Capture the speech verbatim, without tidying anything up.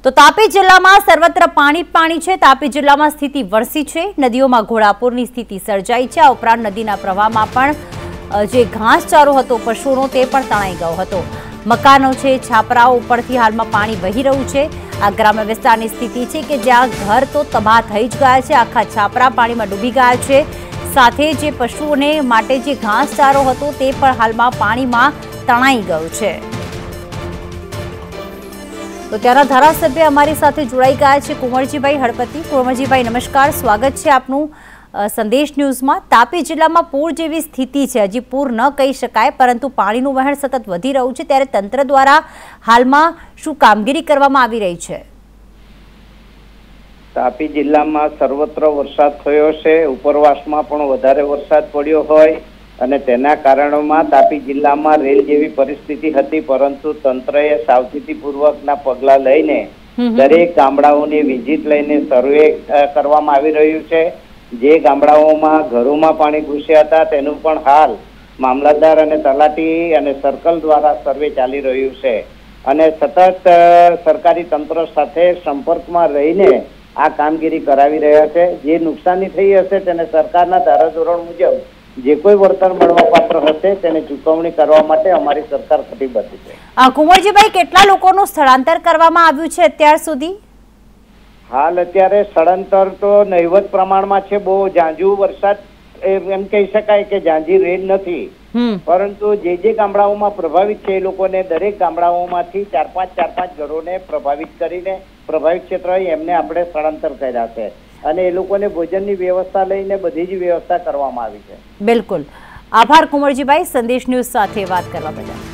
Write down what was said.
તો તાપી જિલ્લામાં સર્વત્ર પાણી પાણી છે। તાપી જિલ્લામાં સ્થિતિ વરસી છે। નદીઓમાં ઘોડાપૂરની સ્થિતિ સર્જાઈ છે। આ ઉપરાંત નદીના પ્રવાહમાં પણ જે ઘાસચારો હતો પશુઓનો તે પણ તણાઈ ગયો હતો। મકાનો છે, છાપરાઓ ઉપરથી હાલમાં પાણી વહી રહ્યું છે। આ ગ્રામ્ય વિસ્તારની સ્થિતિ છે કે જ્યાં ઘર તો તબાહ થઈ જ ગયા છે, આખા છાપરા પાણીમાં ડૂબી ગયા છે। સાથે જે પશુઓને માટે જે ઘાસચારો હતો તે પણ હાલમાં પાણીમાં તણાઈ ગયો છે। તો ત્યાંના ધારાસભ્ય અમારી સાથે જોડાઈ ગયા છે કુંવરજીભાઈ હળપતિ। કુંવરજીભાઈ નમસ્કાર, સ્વાગત છે આપનું સંદેશ ન્યૂઝમાં। તાપી જિલ્લામાં પૂર જેવી સ્થિતિ છે, હજી પૂર ન કહી શકાય પરંતુ પાણીનું વહેણ સતત વધી રહ્યું છે, ત્યારે તંત્ર દ્વારા હાલમાં શું કામગીરી કરવામાં આવી રહી છે? તાપી જિલ્લામાં સર્વત્ર વરસાદ થયો છે। ઉપરવાસમાં પણ વધારે વરસાદ પડ્યો હોય અને તેના કારણોમાં તાપી જિલ્લામાં રેલ જેવી પરિસ્થિતિ હતી, પરંતુ તંત્રએ સાવચેતીપૂર્વકના પગલા લઈને દરેક ગામડાઓની વિઝિટ લઈને સર્વે કરવામાં આવી રહ્યું છે। જે ગામડાઓમાં ઘરોમાં પાણી ઘૂસ્યા હતા તેનું પણ હાલ મામલતદાર અને તલાટી અને સર્કલ દ્વારા સર્વે ચાલી રહ્યું છે અને સતત સરકારી તંત્ર સાથે સંપર્કમાં રહીને આ કામગીરી કરાવી રહ્યા છે। જે નુકસાની થઈ હશે તેને સરકારના ધારાધોરણ મુજબ જે કોઈ વળતર મળવાપાત્ર હશે તેને ચૂકવણી કરવા માટે અમારી સરકાર કટિબદ્ધ છે। કુંવરજીભાઈ, કેટલા લોકોનું સ્થળાંતર કરવામાં આવ્યું છે અત્યાર સુધી? હાલ અત્યારે સ્થળાંતર તો નહીવત પ્રમાણમાં છે। બહુ ઝાંઝુ વરસાદ એમ કહી શકાય કે ઝાંઝી રેડ નથી, પરંતુ જે જે ગામડાઓમાં પ્રભાવિત છે એ લોકોને દરેક ગામડાઓમાંથી ચાર પાંચ ચાર પાંચ ઘરોને પ્રભાવિત કરીને પ્રભાવિત ક્ષેત્ર એમને આપણે સ્થળાંતર કર્યા છે અને એ લોકોને ભોજનની વ્યવસ્થા લઈને બધી જ વ્યવસ્થા કરવામાં આવી છે। બિલકુલ, આભાર કુંવરજીભાઈ, સંદેશ ન્યૂઝ સાથે વાત કરવા બદલ।